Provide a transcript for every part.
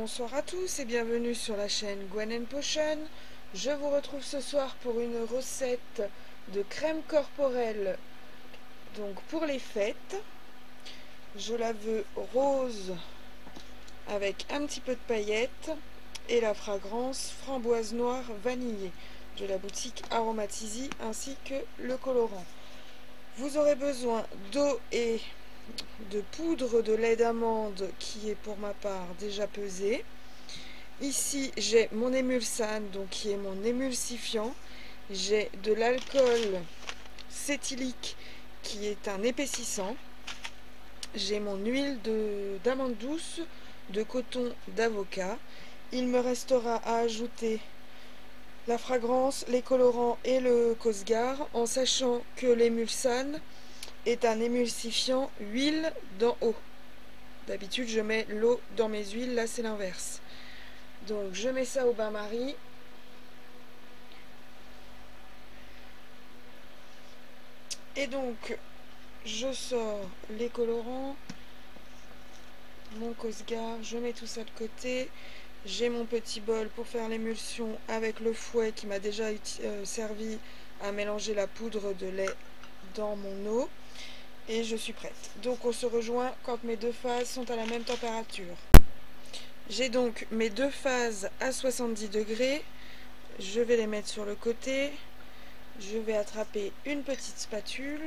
bonsoir à tous et bienvenue sur la chaîne Gwen & Potion. Je vous retrouve ce soir pour une recette de crème corporelle, donc pour les fêtes. Je la veux rose avec un petit peu de paillettes et la fragrance framboise noire vanillée de la boutique Aromatisi ainsi que le colorant. Vous aurez besoin d'eau et de poudre de lait d'amande qui est pour ma part déjà pesée. Ici j'ai mon émulsane, donc qui est mon émulsifiant. J'ai de l'alcool cétylique qui est un épaississant. J'ai mon huile d'amande douce de coton d'avocat. Il me restera à ajouter la fragrance, les colorants et le Cosgar, en sachant que l'émulsane est un émulsifiant huile d'en haut. D'habitude je mets l'eau dans mes huiles, là c'est l'inverse. Donc je mets ça au bain-marie. Et donc je sors les colorants, mon Cosgar, je mets tout ça de côté. J'ai mon petit bol pour faire l'émulsion avec le fouet qui m'a déjà servi à mélanger la poudre de lait dans mon eau. Et je suis prête. Donc on se rejoint quand mes deux phases sont à la même température. J'ai donc mes deux phases à 70 degrés. Je vais les mettre sur le côté. Je vais attraper une petite spatule.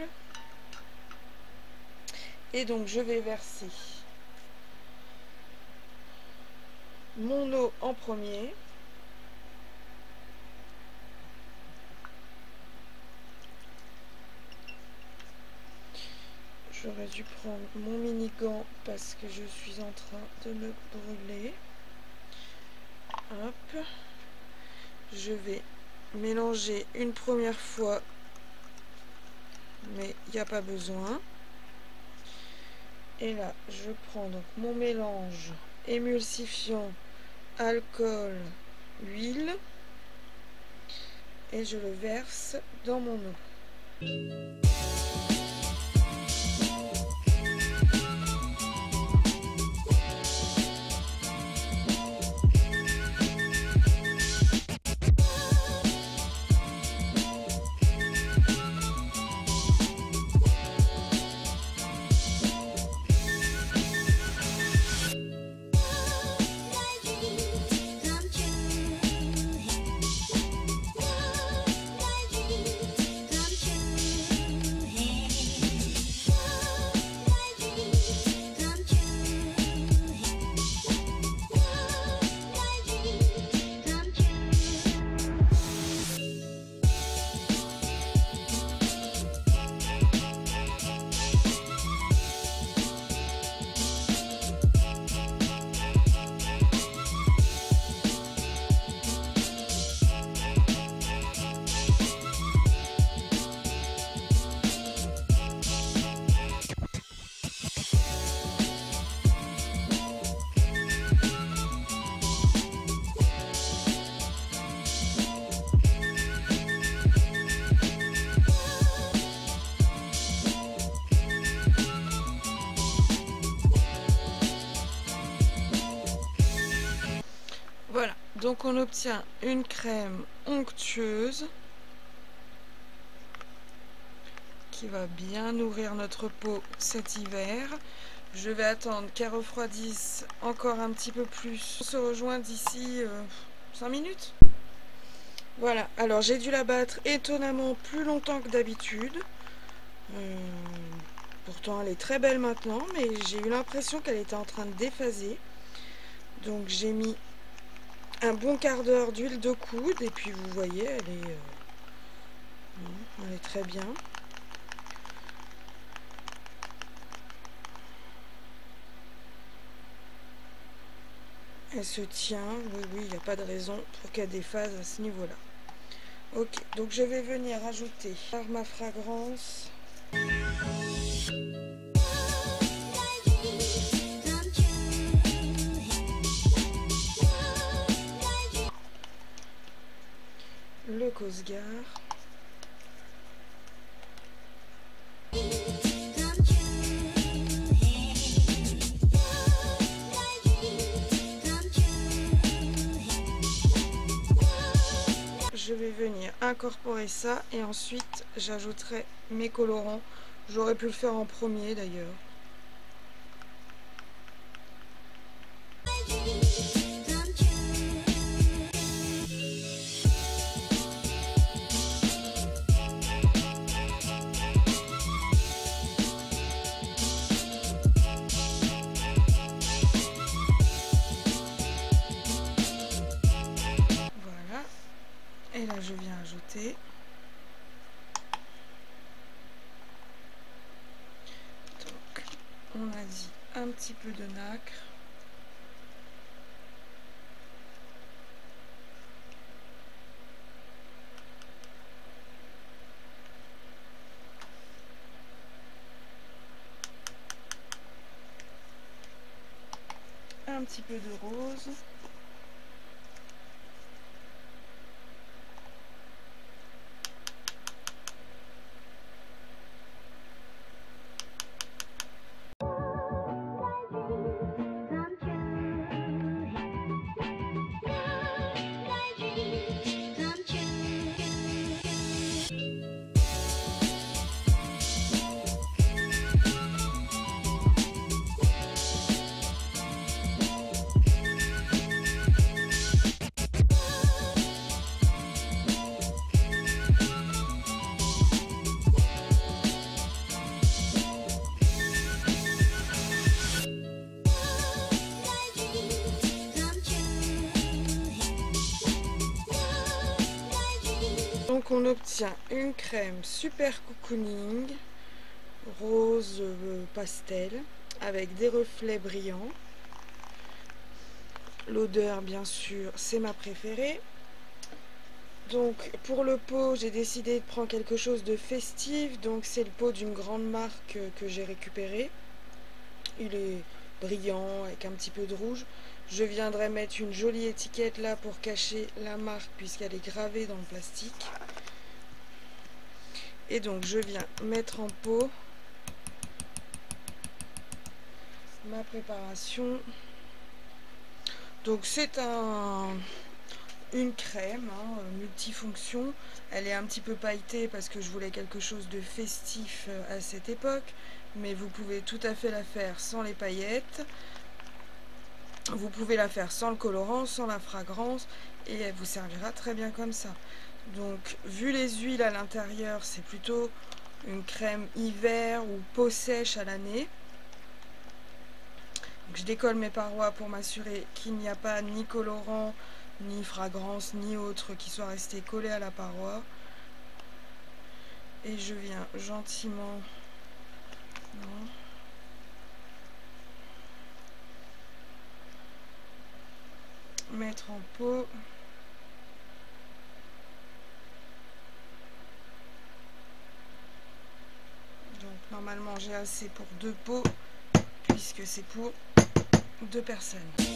Et donc je vais verser mon eau en premier. J'aurais dû prendre mon mini gant parce que je suis en train de me brûler. Hop. Je vais mélanger une première fois, mais il n'y a pas besoin. Et là, je prends donc mon mélange émulsifiant, alcool, huile, et je le verse dans mon eau. Voilà, donc on obtient une crème onctueuse qui va bien nourrir notre peau cet hiver. Je vais attendre qu'elle refroidisse encore un petit peu plus. On se rejoint d'ici 5 minutes. Voilà, alors j'ai dû la battre étonnamment plus longtemps que d'habitude. Pourtant elle est très belle maintenant, mais j'ai eu l'impression qu'elle était en train de déphaser. Donc j'ai mis un bon quart d'heure d'huile de coude et puis vous voyez elle est très bien. Elle se tient, oui, il n'y a pas de raison pour qu'elle déphase à ce niveau là. Ok, donc je vais venir ajouter ma fragrance. Le Cosgar. je vais venir incorporer ça et ensuite j'ajouterai mes colorants. J'aurais pu le faire en premier d'ailleurs. Voilà. Et là je viens ajouter donc on a dit un petit peu de nacre. Un petit peu de rose. Donc on obtient une crème super cocooning, rose pastel, avec des reflets brillants. L'odeur bien sûr c'est ma préférée. Donc pour le pot j'ai décidé de prendre quelque chose de festif, donc c'est le pot d'une grande marque que j'ai récupéré. Il est brillant avec un petit peu de rouge. Je viendrai mettre une jolie étiquette là pour cacher la marque puisqu'elle est gravée dans le plastique. Et donc je viens mettre en pot ma préparation. Donc c'est une crème multifonction. Elle est un petit peu pailletée parce que je voulais quelque chose de festif à cette époque. Mais vous pouvez tout à fait la faire sans les paillettes. Vous pouvez la faire sans le colorant, sans la fragrance. Et elle vous servira très bien comme ça. Donc vu les huiles à l'intérieur, c'est plutôt une crème hiver ou peau sèche à l'année. Je décolle mes parois pour m'assurer qu'il n'y a pas ni colorant, ni fragrance, ni autre qui soit resté collé à la paroi. Et je viens gentiment mettre en pot. Donc normalement j'ai assez pour 2 pots puisque c'est pour 2 personnes.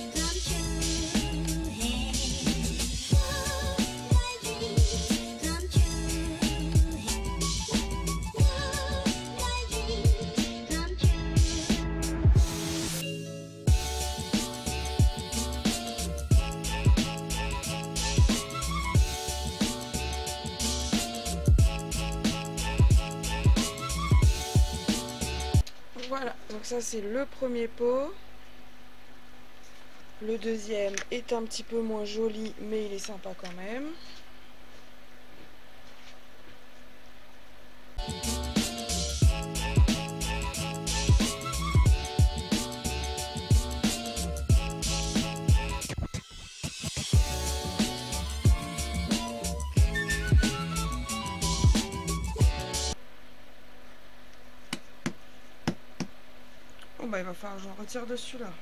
Voilà, donc ça c'est le premier pot. Le deuxième est un petit peu moins joli, mais il est sympa quand même. Bon bah il va falloir que j'en retire dessus là.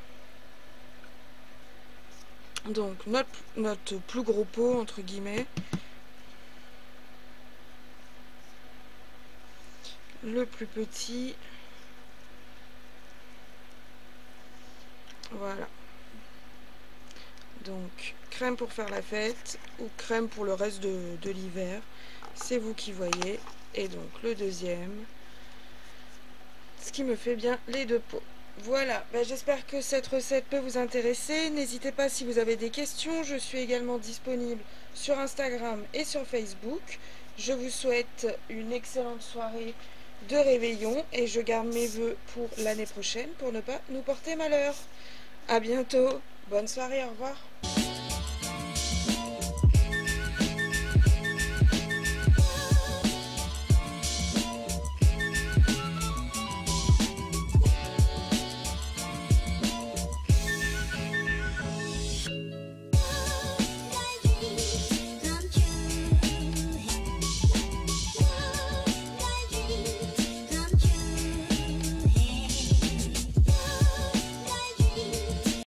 Donc notre plus gros pot entre guillemets. Le plus petit. Voilà. Donc crème pour faire la fête ou crème pour le reste de l'hiver. C'est vous qui voyez. Et donc le deuxième. Ce qui me fait bien les 2 pots. Voilà, j'espère que cette recette peut vous intéresser. N'hésitez pas si vous avez des questions. Je suis également disponible sur Instagram et sur Facebook. Je vous souhaite une excellente soirée de réveillon et je garde mes vœux pour l'année prochaine pour ne pas nous porter malheur. À bientôt, bonne soirée, au revoir.